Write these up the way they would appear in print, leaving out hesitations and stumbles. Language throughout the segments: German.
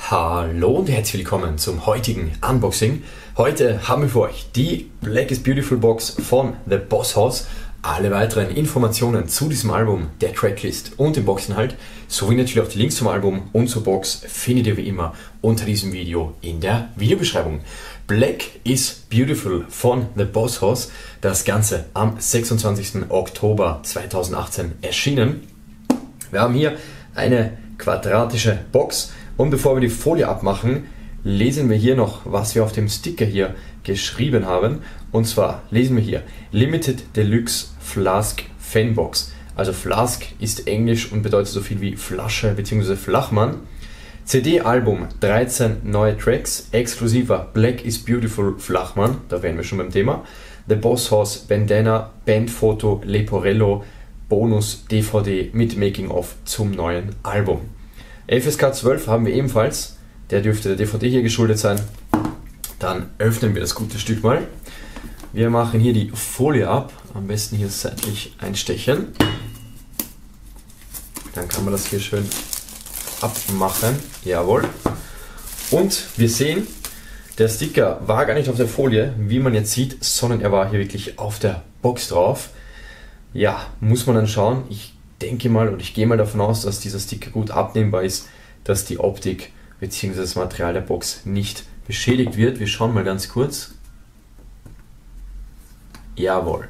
Hallo und herzlich willkommen zum heutigen Unboxing. Heute haben wir für euch die Black is Beautiful Box von The Boss Hoss. Alle weiteren Informationen zu diesem Album, der Tracklist und dem Boxinhalt, sowie natürlich auch die Links zum Album und zur Box findet ihr wie immer unter diesem Video in der Videobeschreibung. Black is Beautiful von The Boss Hoss, das Ganze am 26. Oktober 2018 erschienen. Wir haben hier eine quadratische Box. Und bevor wir die Folie abmachen, lesen wir hier noch, was wir auf dem Sticker hier geschrieben haben. Und zwar lesen wir hier Limited Deluxe Flask Fanbox. Also Flask ist Englisch und bedeutet so viel wie Flasche bzw. Flachmann. CD-Album, 13 neue Tracks, exklusiver Black is Beautiful Flachmann, da wären wir schon beim Thema. The Boss Hoss Bandana, Bandfoto, Leporello, Bonus DVD mit Making-of zum neuen Album. FSK 12 haben wir ebenfalls, der dürfte der DVD hier geschuldet sein. Dann öffnen wir das gute Stück mal. Wir machen hier die Folie ab, am besten hier seitlich einstechen. Dann kann man das hier schön abmachen, jawohl. Und wir sehen, der Sticker war gar nicht auf der Folie, wie man jetzt sieht, sondern er war hier wirklich auf der Box drauf. Ja, muss man dann schauen. Ich denke mal und ich gehe mal davon aus, dass dieser Sticker gut abnehmbar ist, dass die Optik bzw. das Material der Box nicht beschädigt wird. Wir schauen mal ganz kurz. Jawohl.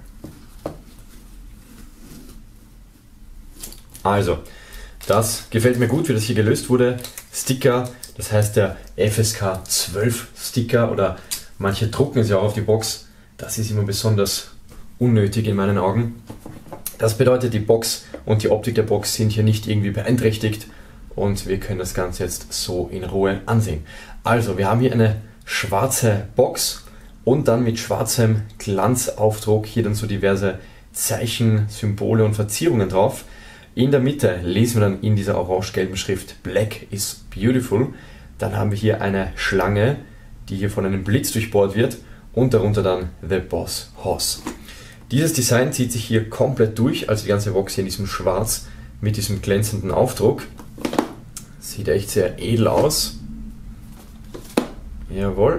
Also, das gefällt mir gut, wie das hier gelöst wurde. Sticker, das heißt der FSK 12 Sticker oder manche drucken es ja auch auf die Box. Das ist immer besonders unnötig in meinen Augen. Das bedeutet, die Box und die Optik der Box sind hier nicht irgendwie beeinträchtigt und wir können das Ganze jetzt so in Ruhe ansehen. Also, wir haben hier eine schwarze Box und dann mit schwarzem Glanzaufdruck hier dann so diverse Zeichen, Symbole und Verzierungen drauf. In der Mitte lesen wir dann in dieser orange-gelben Schrift Black is Beautiful. Dann haben wir hier eine Schlange, die hier von einem Blitz durchbohrt wird und darunter dann The Boss Hoss. Dieses Design zieht sich hier komplett durch, also die ganze Box hier in diesem Schwarz mit diesem glänzenden Aufdruck. Sieht echt sehr edel aus. Jawohl.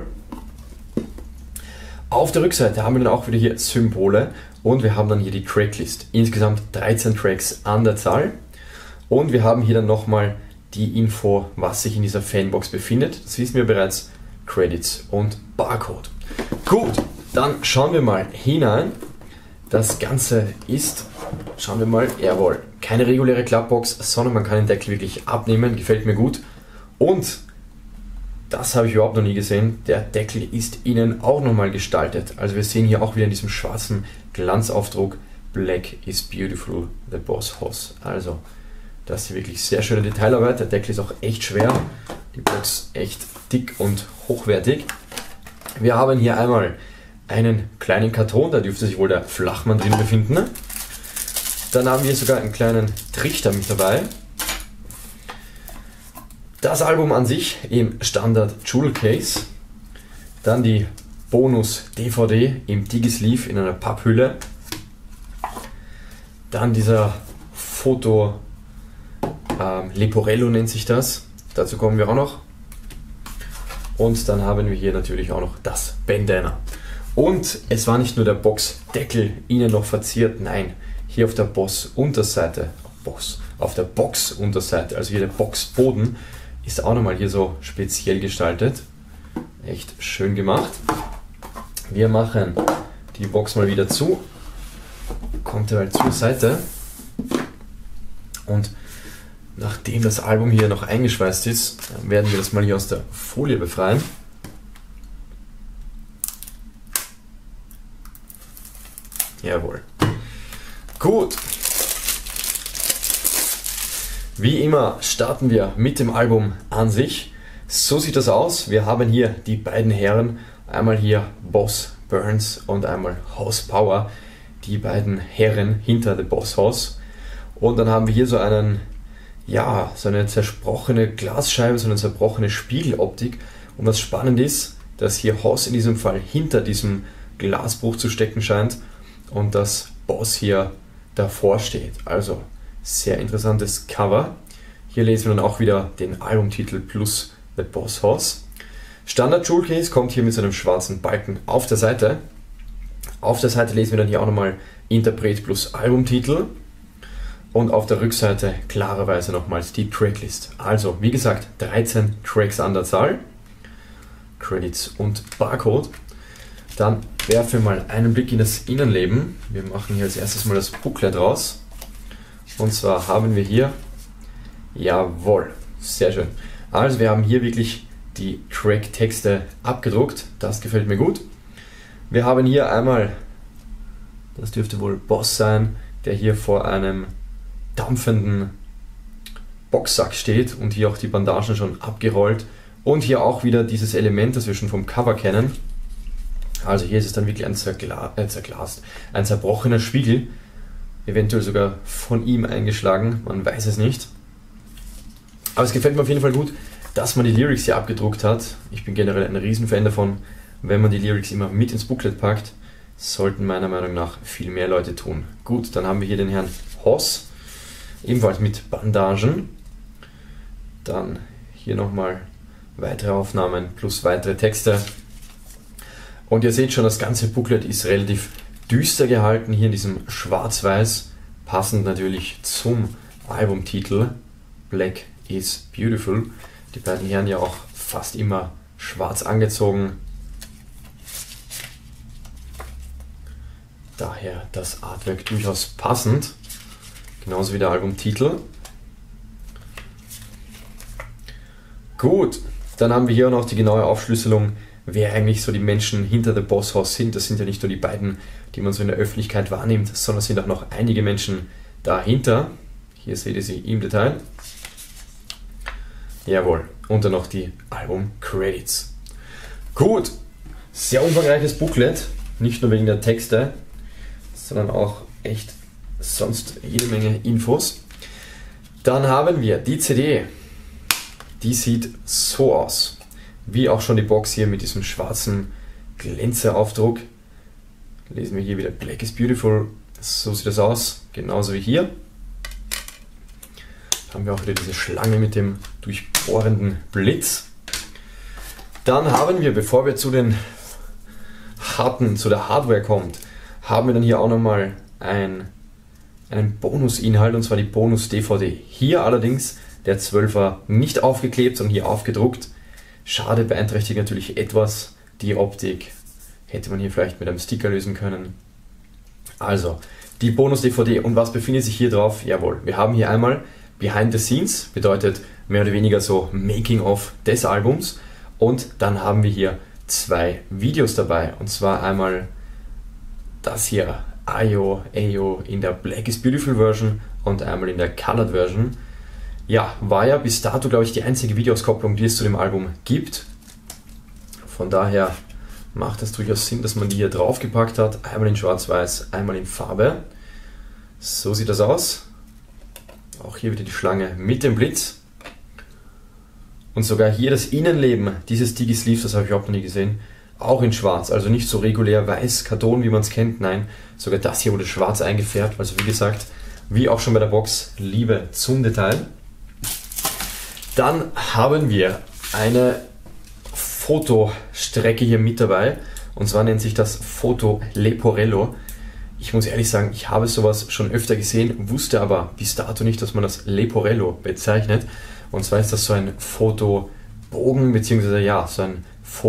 Auf der Rückseite haben wir dann auch wieder hier Symbole und wir haben dann hier die Tracklist. Insgesamt 13 Tracks an der Zahl. Und wir haben hier dann nochmal die Info, was sich in dieser Fanbox befindet. Das wissen wir bereits. Credits und Barcode. Gut, dann schauen wir mal hinein. Das Ganze ist, schauen wir mal, jawohl, keine reguläre Klappbox, sondern man kann den Deckel wirklich abnehmen, gefällt mir gut. Und, das habe ich überhaupt noch nie gesehen, der Deckel ist innen auch nochmal gestaltet. Also wir sehen hier auch wieder in diesem schwarzen Glanzaufdruck, Black is Beautiful, The Boss Hoss. Also, das ist hier wirklich sehr schöne Detailarbeit, der Deckel ist auch echt schwer, die Box echt dick und hochwertig. Wir haben hier einmal einen kleinen Karton, da dürfte sich wohl der Flachmann drin befinden. Dann haben wir sogar einen kleinen Trichter mit dabei. Das Album an sich im Standard Jewel Case. Dann die Bonus DVD im Digi-Sleeve in einer Papphülle. Dann dieser Foto Leporello nennt sich das. Dazu kommen wir auch noch. Und dann haben wir hier natürlich auch noch das Bandana. Und es war nicht nur der Boxdeckel innen noch verziert, nein, hier auf der Box-Unterseite, also hier der Boxboden, ist auch nochmal hier so speziell gestaltet. Echt schön gemacht. Wir machen die Box mal wieder zu, kommt er mal zur Seite und nachdem das Album hier noch eingeschweißt ist, werden wir das mal hier aus der Folie befreien. Jawohl. Gut. Wie immer starten wir mit dem Album an sich. So sieht das aus. Wir haben hier die beiden Herren. Einmal hier Boss Burns und einmal Hoss Power. Die beiden Herren hinter The Boss Hoss. Und dann haben wir hier so einen, ja, so eine zersprochene Glasscheibe, so eine zerbrochene Spiegeloptik. Und was spannend ist, dass hier Hoss in diesem Fall hinter diesem Glasbruch zu stecken scheint und das Boss hier davor steht. Also sehr interessantes Cover. Hier lesen wir dann auch wieder den Albumtitel plus The Boss Hoss. Standard Jewel Case kommt hier mit so einem schwarzen Balken auf der Seite. Auf der Seite lesen wir dann hier auch nochmal Interpret plus Albumtitel. Und auf der Rückseite klarerweise nochmals die Tracklist. Also, wie gesagt, 13 Tracks an der Zahl. Credits und Barcode. Dann werfen wir mal einen Blick in das Innenleben. Wir machen hier als erstes mal das Booklet raus. Und zwar haben wir hier, jawohl, sehr schön. Also wir haben hier wirklich die Track-Texte abgedruckt. Das gefällt mir gut. Wir haben hier einmal, das dürfte wohl Boss sein, der hier vor einem dampfenden Boxsack steht und hier auch die Bandagen schon abgerollt. Und hier auch wieder dieses Element, das wir schon vom Cover kennen. Also hier ist es dann wirklich ein ein zerbrochener Spiegel, eventuell sogar von ihm eingeschlagen, man weiß es nicht. Aber es gefällt mir auf jeden Fall gut, dass man die Lyrics hier abgedruckt hat. Ich bin generell ein Riesenfan davon, wenn man die Lyrics immer mit ins Booklet packt. Sollten meiner Meinung nach viel mehr Leute tun. Gut, dann haben wir hier den Herrn Hoss, ebenfalls mit Bandagen. Dann hier nochmal weitere Aufnahmen plus weitere Texte. Und ihr seht schon, das ganze Booklet ist relativ düster gehalten, hier in diesem Schwarz-Weiß, passend natürlich zum Albumtitel Black is Beautiful. Die beiden Herren ja auch fast immer schwarz angezogen. Daher das Artwork durchaus passend, genauso wie der Albumtitel. Gut, dann haben wir hier auch noch die genaue Aufschlüsselung, wer eigentlich so die Menschen hinter The Boss Hoss sind. Das sind ja nicht nur die beiden, die man so in der Öffentlichkeit wahrnimmt, sondern es sind auch noch einige Menschen dahinter. Hier seht ihr sie im Detail. Jawohl, und dann noch die Album-Credits. Gut, sehr umfangreiches Booklet, nicht nur wegen der Texte, sondern auch echt sonst jede Menge Infos. Dann haben wir die CD, die sieht so aus, wie auch schon die Box hier mit diesem schwarzen Glänzeraufdruck. Lesen wir hier wieder Black is Beautiful, so sieht das aus, genauso wie hier. Haben wir auch wieder diese Schlange mit dem durchbohrenden Blitz. Dann haben wir, bevor wir zu der Hardware kommt, haben wir dann hier auch nochmal einen Bonusinhalt, und zwar die Bonus-DVD. Hier allerdings der 12er nicht aufgeklebt, sondern hier aufgedruckt. Schade, beeinträchtigt natürlich etwas die Optik. Hätte man hier vielleicht mit einem Sticker lösen können. Also, die Bonus-DVD. Und was befindet sich hier drauf? Jawohl, wir haben hier einmal Behind the Scenes, bedeutet mehr oder weniger so Making-of des Albums. Und dann haben wir hier zwei Videos dabei. Und zwar einmal das hier, Ayo in der Black is Beautiful Version und einmal in der Colored Version. Ja, war ja bis dato, glaube ich, die einzige Videoauskopplung, die es zu dem Album gibt. Von daher macht es durchaus Sinn, dass man die hier draufgepackt hat. Einmal in Schwarz-Weiß, einmal in Farbe. So sieht das aus. Auch hier wieder die Schlange mit dem Blitz. Und sogar hier das Innenleben dieses Digi-Sleeves, das habe ich überhaupt noch nie gesehen, auch in schwarz. Also nicht so regulär weiß, Karton, wie man es kennt. Nein, sogar das hier wurde schwarz eingefärbt. Also wie gesagt, wie auch schon bei der Box, Liebe zum Detail. Dann haben wir eine Fotostrecke hier mit dabei. Und zwar nennt sich das Foto Leporello. Ich muss ehrlich sagen, ich habe sowas schon öfter gesehen, wusste aber bis dato nicht, dass man das Leporello bezeichnet. Und zwar ist das so ein Fotobogen, beziehungsweise ja, so ein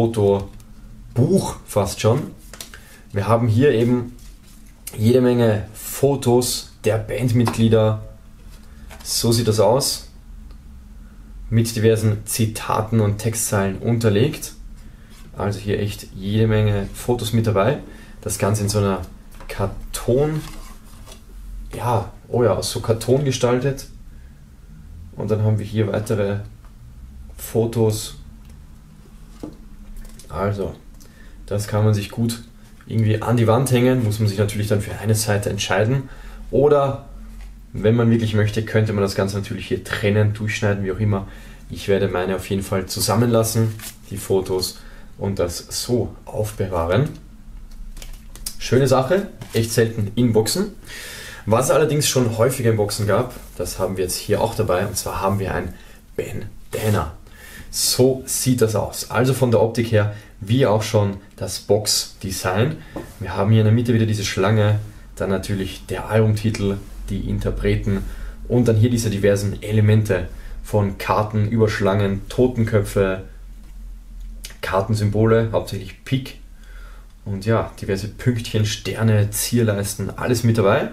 Fotobuch fast schon. Wir haben hier eben jede Menge Fotos der Bandmitglieder. So sieht das aus. Mit diversen Zitaten und Textzeilen unterlegt. Also hier echt jede Menge Fotos mit dabei. Das Ganze in so einer Karton, ja, oh ja, aus so Karton gestaltet. Und dann haben wir hier weitere Fotos. Also, das kann man sich gut irgendwie an die Wand hängen, muss man sich natürlich dann für eine Seite entscheiden. Oder, wenn man wirklich möchte, könnte man das Ganze natürlich hier trennen, durchschneiden, wie auch immer. Ich werde meine auf jeden Fall zusammenlassen, die Fotos, und das so aufbewahren. Schöne Sache, echt selten in Boxen. Was es allerdings schon häufiger in Boxen gab, das haben wir jetzt hier auch dabei, und zwar haben wir ein Bandana. So sieht das aus. Also von der Optik her, wie auch schon das Box-Design. Wir haben hier in der Mitte wieder diese Schlange, dann natürlich der Albumtitel, die Interpreten und dann hier diese diversen Elemente von Karten über Schlangen, Totenköpfe, Kartensymbole, hauptsächlich Pik und ja, diverse Pünktchen, Sterne, Zierleisten, alles mit dabei.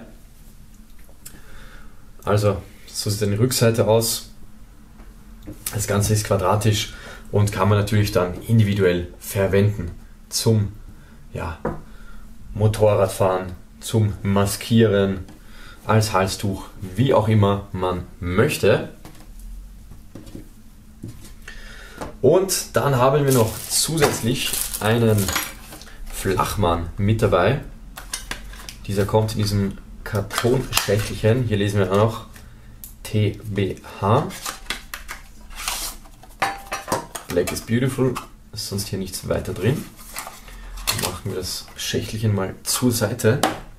Also, so sieht eine Rückseite aus. Das Ganze ist quadratisch und kann man natürlich dann individuell verwenden zum Motorradfahren, zum Maskieren, als Halstuch, wie auch immer man möchte. Und dann haben wir noch zusätzlich einen Flachmann mit dabei. Dieser kommt in diesem Kartonschächtelchen. Hier lesen wir auch noch TBH. Black is beautiful. Ist sonst hier nichts weiter drin. Dann machen wir das Schächtelchen mal zur Seite.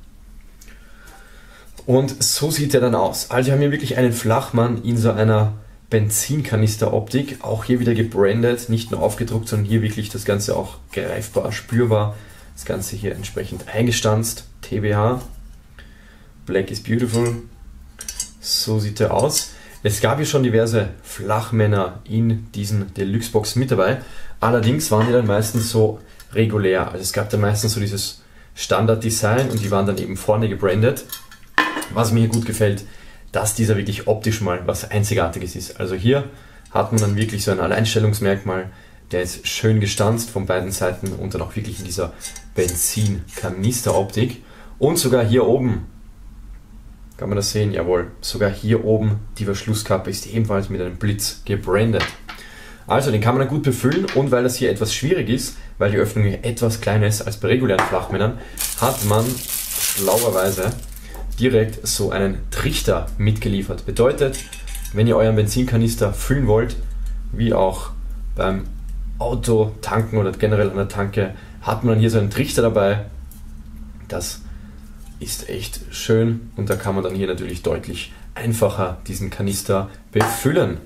Und so sieht er dann aus. Also wir haben hier wirklich einen Flachmann in so einer Benzinkanister-Optik. Auch hier wieder gebrandet, nicht nur aufgedruckt, sondern hier wirklich das Ganze auch greifbar, spürbar. Das Ganze hier entsprechend eingestanzt. TBH. Black is beautiful. So sieht er aus. Es gab hier schon diverse Flachmänner in diesen Deluxe-Boxen mit dabei. Allerdings waren die dann meistens so regulär. Also es gab dann meistens so dieses Standard-Design und die waren dann eben vorne gebrandet. Was mir hier gut gefällt, dass dieser wirklich optisch mal was Einzigartiges ist. Also hier hat man dann wirklich so ein Alleinstellungsmerkmal. Der ist schön gestanzt von beiden Seiten und dann auch wirklich in dieser Benzinkanister-Optik. Und sogar hier oben, kann man das sehen? Jawohl, sogar hier oben die Verschlusskappe ist ebenfalls mit einem Blitz gebrandet. Also den kann man dann gut befüllen und weil das hier etwas schwierig ist, weil die Öffnung hier etwas kleiner ist als bei regulären Flachmännern, hat man schlauerweise direkt so einen Trichter mitgeliefert. Bedeutet, wenn ihr euren Benzinkanister füllen wollt, wie auch beim Auto tanken oder generell an der Tanke, hat man hier so einen Trichter dabei. Das ist echt schön und da kann man dann hier natürlich deutlich einfacher diesen Kanister befüllen.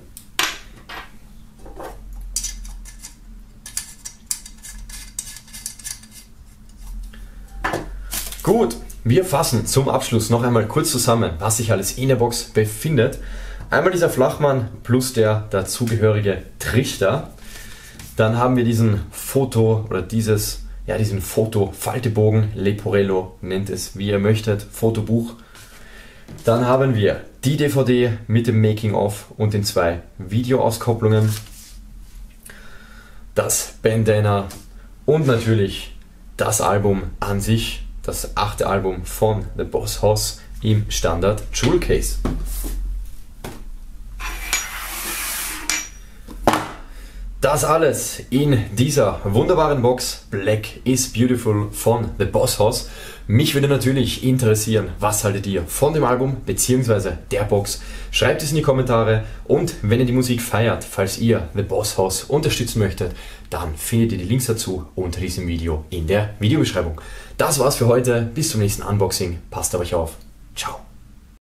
Gut, wir fassen zum Abschluss noch einmal kurz zusammen, was sich alles in der Box befindet. Einmal dieser Flachmann plus der dazugehörige Trichter. Dann haben wir diesen diesen Foto-Faltebogen, Leporello nennt es wie ihr möchtet, Fotobuch. Dann haben wir die DVD mit dem Making-of und den 2 Videoauskopplungen, das Bandana und natürlich das Album an sich, das 8. Album von The Boss Hoss im Standard Jewel Case. Das alles in dieser wunderbaren Box Black is Beautiful von The Boss Hoss. Mich würde natürlich interessieren, was haltet ihr von dem Album bzw. der Box? Schreibt es in die Kommentare und wenn ihr die Musik feiert, falls ihr The Boss Hoss unterstützen möchtet, dann findet ihr die Links dazu unter diesem Video in der Videobeschreibung. Das war's für heute, bis zum nächsten Unboxing, passt auf euch auf, ciao.